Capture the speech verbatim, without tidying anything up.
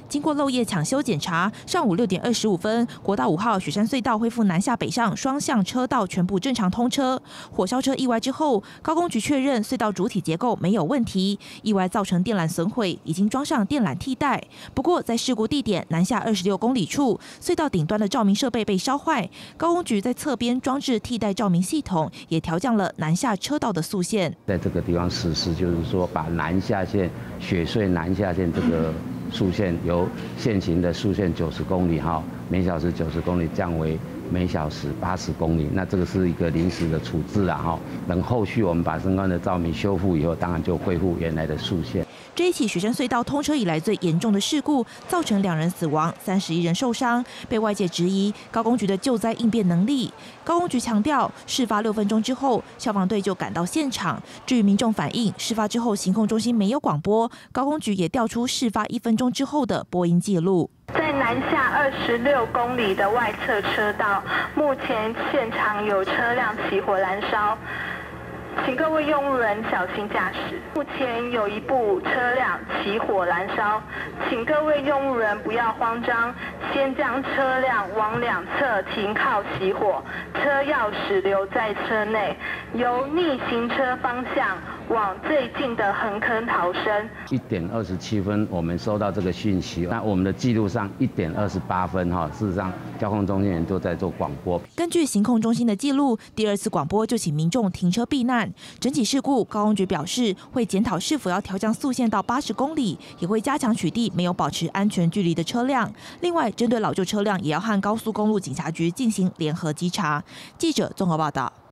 经过漏夜抢修检查，上午六点二十五分，国道五号雪山隧道恢复南下北上双向车道全部正常通车。火烧车意外之后，高工局确认隧道主体结构没有问题，意外造成电缆损毁，已经装上电缆替代。不过，在事故地点南下二十六公里处，隧道顶端的照明设备被烧坏，高工局在侧边装置替代照明系统，也调降了南下车道的速限。 在这个地方实施，就是说把南下线雪隧南下线这个速限由现行的速限九十公里哈，每小时九十公里降为每小时八十公里。那这个是一个临时的处置啊哈。等后续我们把相关的照明修复以后，当然就恢复原来的速限。 这一起雪山隧道通车以来最严重的事故，造成两人死亡，三十一人受伤，被外界质疑高工局的救灾应变能力。高工局强调，事发六分钟之后，消防队就赶到现场。至于民众反映，事发之后行控中心没有广播，高工局也调出事发一分钟之后的播音记录。 在南下二十六公里的外侧车道，目前现场有车辆起火燃烧。请各位用路人小心驾驶。目前有一部车辆起火燃烧，请各位用路人不要慌张，先将车辆往两侧停靠熄火，车钥匙留在车内，由逆行车方向往最近的横坑逃生。 一点二十七分，我们收到这个讯息，那我们的记录上一点二十八分哈，事实上交通中心人都在做广播。 根据行控中心的记录，第二次广播就请民众停车避难。整起事故，高工局表示会检讨是否要调降速限到八十公里，也会加强取缔没有保持安全距离的车辆。另外，针对老旧车辆，也要和高速公路警察局进行联合稽查。记者综合报道。